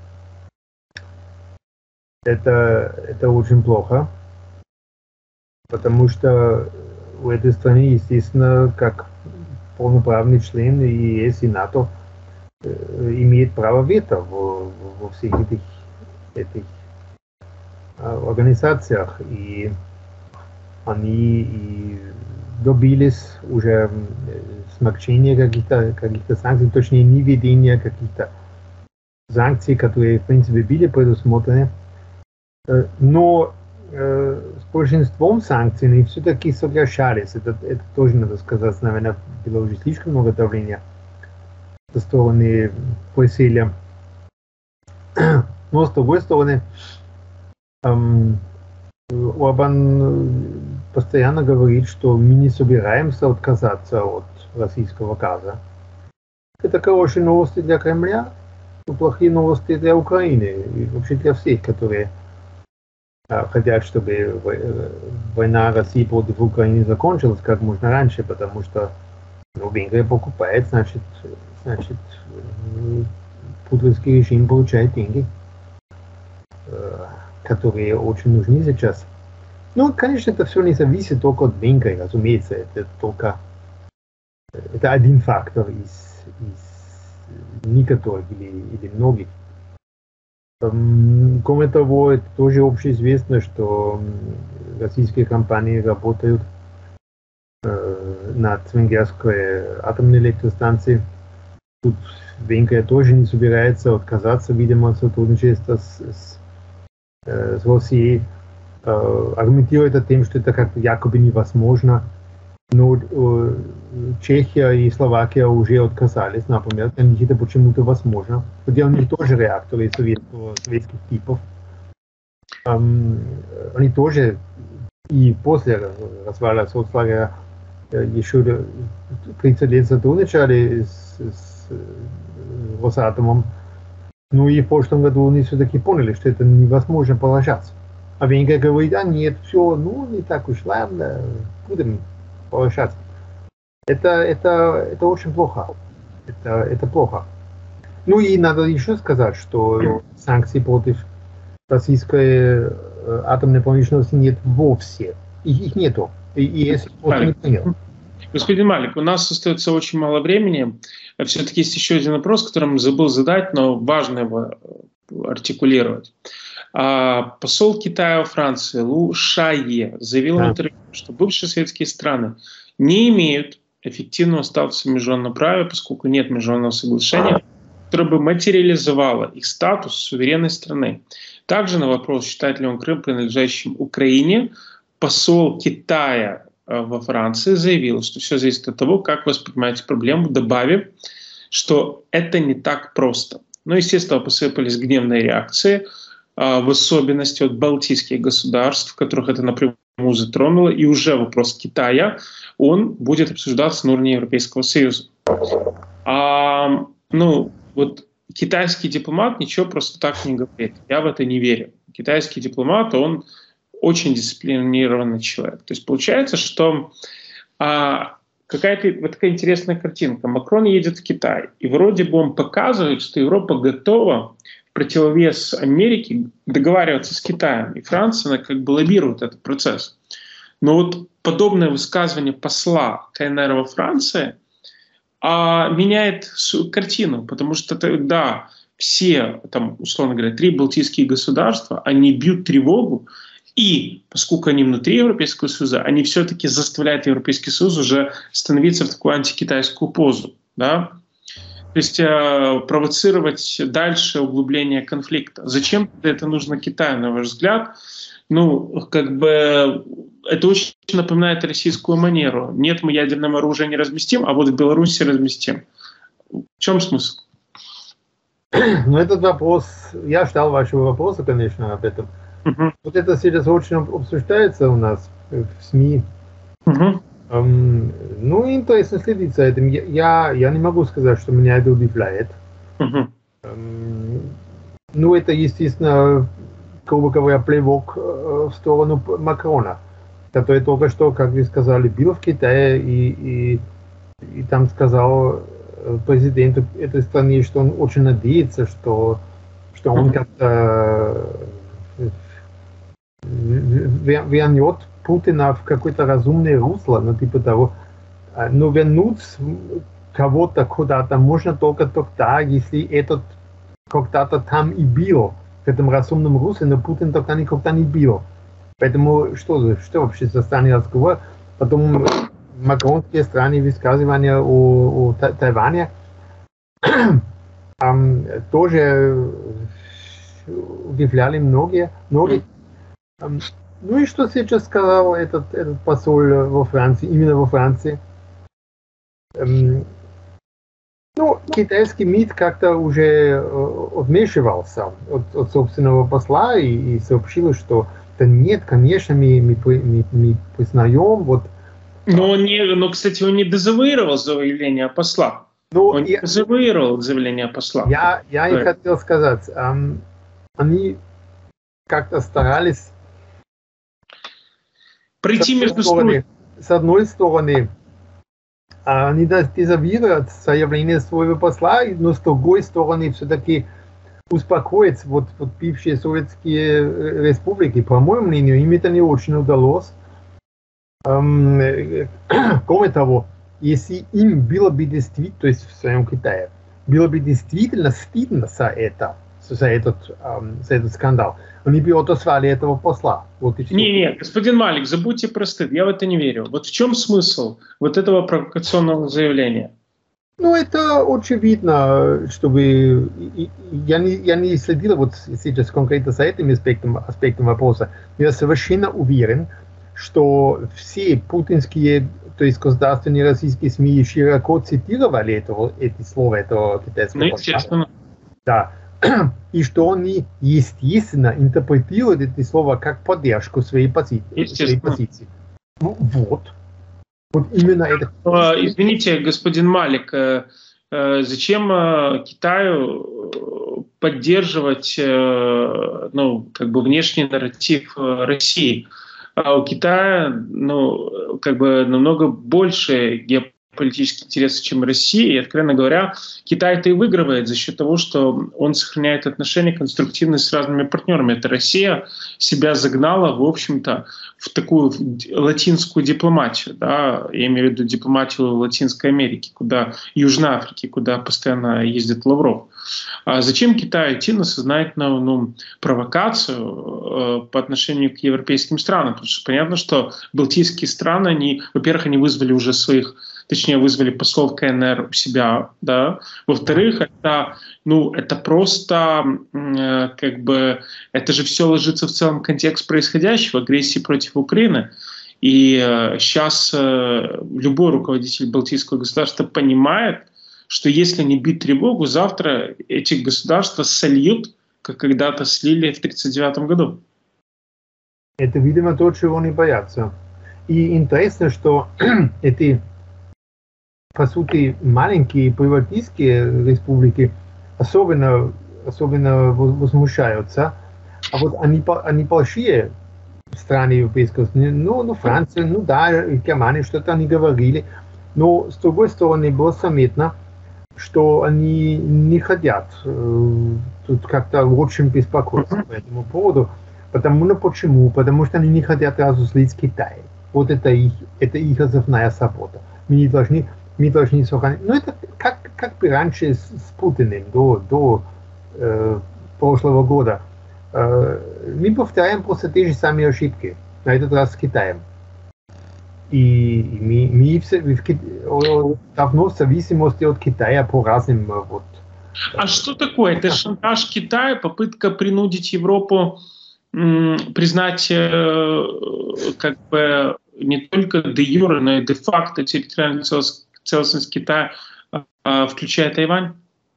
Это, это очень плохо, потому что у этой страны, естественно, как полноправный член и ЕС, и НАТО, имеет право вето во, во всех этих, этих организациях. И они и добились уже смягчения каких-то, каких-то санкций, точнее, не введения каких-то санкций, которые, в принципе, были предусмотрены. Но э, с большинством санкций они все-таки соглашались. Это, это тоже надо сказать, наверное, было уже слишком много давления со стороны Брюсселя. Но с другой стороны, эм, Орбан постоянно говорит, что мы не собираемся отказаться от российского газа. Это хорошие новости для Кремля, но плохие новости для Украины и вообще для всех, которые хотят, чтобы война России против Украины закончилась как можно раньше, потому что ну, Венгрия покупает, значит, значит путинский режим получает деньги, которые очень нужны сейчас. Ну, конечно, это все не зависит только от Венгрии, разумеется, это только это один фактор из, из некоторых или, или многих. Кроме того, это тоже общеизвестно, что российские компании работают э, над венгерской атомной электростанцией. Тут Венгрия тоже не собирается отказаться, видимо, от сотрудничества с, с, э, с Россией. Э, аргументирует тем, что это как-то якобы невозможно. Но э, Чехия и Словакия уже отказались, например, для них это почему-то возможно. Хотя у них тоже реакторы советского, советских типов. Эм, они тоже и после развала соцлагеря еще тридцать лет сотрудничали с, с Росатомом. Ну и в прошлом году они все-таки поняли, что это невозможно положаться. А Венгрия говорит, а нет, все, ну не так уж, ладно, будем повышаться. Это, это, это очень плохо. Это, это плохо. Ну и надо еще сказать, что санкций против российской атомной промышленности нет вовсе. Их, их нету. И, и если просто не понял. Господин Малик, у нас остается очень мало времени. Все-таки есть еще один вопрос, который я забыл задать, но важно его артикулировать. Посол Китая во Франции Лу Шае заявил да. в интервью, что бывшие советские страны не имеют эффективного статуса в международном праве, поскольку нет международного соглашения которое бы материализовало их статус суверенной страны. Также на вопрос, считает ли он Крым принадлежащим Украине, посол Китая во Франции заявил, что все зависит от того, как воспринимаете проблему, добавив, что это не так просто. Ну, естественно, посыпались гневные реакции, в особенности от балтийских государств, которых это напрямую затронуло, и уже вопрос Китая, он будет обсуждаться на уровне Европейского Союза. А, ну, вот китайский дипломат ничего просто так не говорит. Я в это не верю. Китайский дипломат, он очень дисциплинированный человек. То есть получается, что а, какая-то вот такая интересная картинка. Макрон едет в Китай, и вроде бы он показывает, что Европа готова в противовес Америке договариваться с Китаем. И Франция, она как бы лоббирует этот процесс. Но вот подобное высказывание посла КНР во Франции а, меняет картину, потому что тогда все, там, условно говоря, три балтийские государства, они бьют тревогу, и поскольку они внутри Европейского Союза, они все-таки заставляют Европейский Союз уже становиться в такую антикитайскую позу. Да? То есть э, провоцировать дальше углубление конфликта. Зачем это нужно Китаю, на ваш взгляд? Ну, как бы это очень напоминает российскую манеру. Нет, мы ядерным оружием не разместим, а вот в Беларуси разместим. В чем смысл? Ну, этот вопрос, я ждал вашего вопроса, конечно, об этом. Uh-huh. Вот это сейчас очень обсуждается у нас в СМИ. Uh-huh. Um, ну, интересно следить за этим. Я, я не могу сказать, что меня это удивляет. Uh-huh. Um, ну, это, естественно, грубо говоря, плевок в сторону Макрона, который только что, как вы сказали, был в Китае и, и, и там сказал президенту этой страны, что он очень надеется, что, что он uh-huh. как-то вернет Путина в какое-то разумное русло, ну, типа того. Но вернуть кого-то куда-то можно только тогда, если этот когда-то там и был, в этом разумном русле, но Путин тогда никогда не был. Поэтому что, что вообще за странный разговор? Потом макронские странные высказывания о, о Тайване тоже удивляли многие. многие. Ну и что сейчас сказал этот, этот посол во Франции, именно во Франции? Эм, ну, китайский МИД как-то уже вмешивался от, от собственного посла и, и сообщил, что да нет, конечно, мы, мы, мы, мы признаем. Вот, но, он не, но, кстати, он не дезавуировал заявление посла. Но он я, не дезавуировал заявление посла. Я, я и хотел сказать, эм, они как-то старались прийти между стороны, с одной стороны, не дезавуировать заявление своего посла, но с другой стороны все-таки успокоить вот, вот бывшие советские республики. По моему мнению, им это не очень удалось. Эм, кроме того, если им было бы действительно, то есть в своем Китае, было бы действительно стыдно за это, за этот, эм, за этот скандал, они бы отослали этого посла. Вот не, не, господин Малик, забудьте про стыд, я в это не верю. Вот в чем смысл вот этого провокационного заявления? Ну, это очевидно, чтобы... Я не, я не следил вот сейчас конкретно за этим аспектом, аспектом вопроса, но я совершенно уверен, что все путинские, то есть государственные российские СМИ широко цитировали этого, эти слова этого китайского посла. Ну, естественно. Да. И что они, естественно, интерпретируют эти слова как поддержку своей позиции. Своей позиции. Ну, вот. Вот именно это. Извините, господин Малик, зачем Китаю поддерживать, ну, как бы внешний нарратив России? А у Китая, ну, как бы намного больше геополитических политические интересы, чем Россия. И, откровенно говоря, Китай-то и выигрывает за счет того, что он сохраняет отношения конструктивные с разными партнерами. Это Россия себя загнала, в общем-то, в такую латинскую дипломатию. Да? Я имею в виду дипломатию Латинской Америки, куда Южной Африки, куда постоянно ездит Лавров. А зачем Китаю идти на сознательную ну, провокацию э, по отношению к европейским странам? Потому что понятно, что балтийские страны, они, во-первых, они вызвали уже своих точнее, вызвали послов КНР у себя, да. Во-вторых, это, ну, это просто, э, как бы, это же все ложится в целом контекст происходящего, агрессии против Украины. И э, сейчас э, любой руководитель Балтийского государства понимает, что если не бить тревогу, завтра эти государства сольют, как когда-то слили в тысяча девятьсот тридцать девятом году. Это, видимо, то, чего они боятся. И интересно, что эти, по сути, маленькие приватистские республики особенно, особенно возмущаются. А вот они, они большие страны европейского, ну, ну, Франция, ну да, Германия, что-то они говорили. Но, с другой стороны, было заметно, что они не хотят э, тут как-то очень беспокоиться по этому поводу. Потому, ну почему? Потому что они не хотят разозлить Китай. Вот это их, это их основная забота. Мы не должны, мы должны сохранить. Ну это как, как бы раньше с, с Путиным до, до э, прошлого года. Э, мы повторяем просто те же самые ошибки, на этот раз с Китаем. И, и мы, мы все, в, давно в зависимости от Китая по разным вот. А что такое? Это шантаж Китая, попытка принудить Европу признать э, как бы не только де юре, но и де факто территориальную целостность Китая, э, включая Тайвань?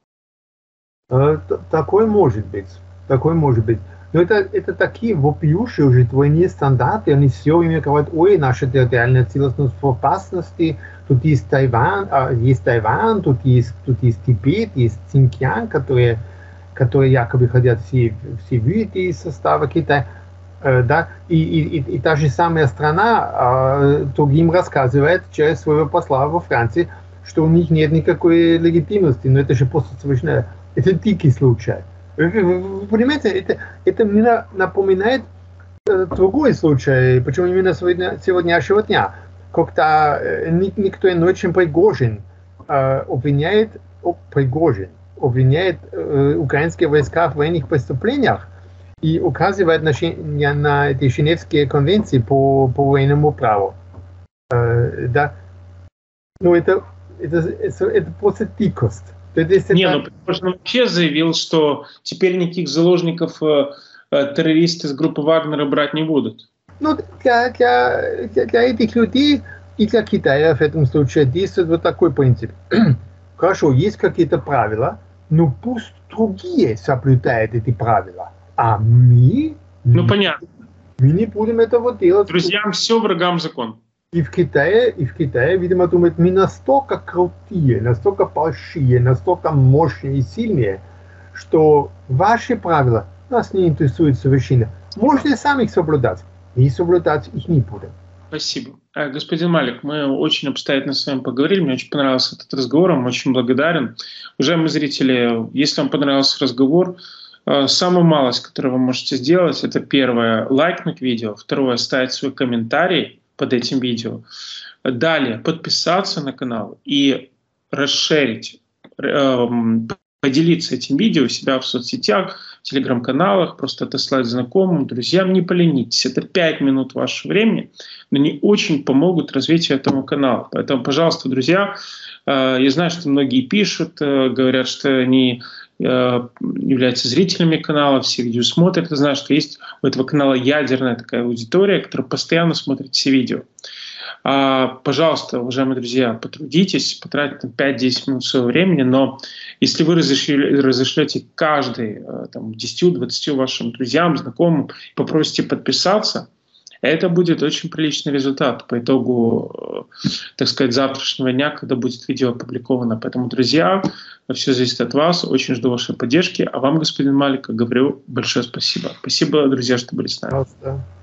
Такое может быть. Такое может быть. Но это, это такие вопиющие уже двойные стандарты. Они все время говорят, ой, наша территориальная целостность в опасности. Тут есть Тайвань, есть Тайвань, тут есть, тут есть Тибет, есть Циньцзян, которые которые якобы хотят все, все выйти из состава Китая, э, да, и, и, и, и та же самая страна э, другим рассказывает через своего посла во Франции, что у них нет никакой легитимности, но это же просто совершенно, это дикий случай. Вы, вы, вы понимаете, это, это мне напоминает э, другой случай, почему именно сегодня, сегодняшнего дня, когда э, никто иной, чем Пригожин, э, обвиняет, о, Пригожин, обвиняет э, украинские войска в военных преступлениях и указывает на, на, на эти Женевские конвенции по, по военному праву. Э, да. Ну, это, это, это, это просто дикость. Это, Не, ну, Пригожин вообще заявил, что теперь никаких заложников э, террористы из группы Вагнера брать не будут. Ну, для, для, для, для этих людей и для Китая в этом случае действует вот такой принцип. Хорошо, есть какие-то правила, но пусть другие соблюдают эти правила, а мы, ну, понятно. мы не будем этого делать. Друзьям все, врагам закон. И в Китае, и в Китае, видимо, думают, мы настолько крутые, настолько большие, настолько мощные и сильные, что ваши правила нас не интересуют совершенно. Можете сами их соблюдать, и соблюдать их не будем. Спасибо. Господин Малик, мы очень обстоятельно с вами поговорили, мне очень понравился этот разговор, вам очень благодарен. Уважаемые зрители, если вам понравился разговор, самую малость, которую вы можете сделать, это первое — лайкнуть видео, второе — оставить свой комментарий под этим видео, далее подписаться на канал и расширить, поделиться этим видео у себя в соцсетях, в телеграм-каналах, просто отослать знакомым, друзьям, не поленитесь. Это пять минут вашего времени, но они очень помогут развитию этого канала. Поэтому, пожалуйста, друзья, я знаю, что многие пишут, говорят, что они являются зрителями канала, все видео смотрят. Я знаю, что есть у этого канала ядерная такая аудитория, которая постоянно смотрит все видео. Пожалуйста, уважаемые друзья, потрудитесь, потратьте пять-десять минут своего времени, но если вы разошлете каждый там, десяти-двадцати вашим друзьям, знакомым, попросите подписаться, это будет очень приличный результат по итогу, так сказать, завтрашнего дня, когда будет видео опубликовано. Поэтому, друзья, все зависит от вас. Очень жду вашей поддержки. А вам, господин Малик, говорю большое спасибо. Спасибо, друзья, что были с нами.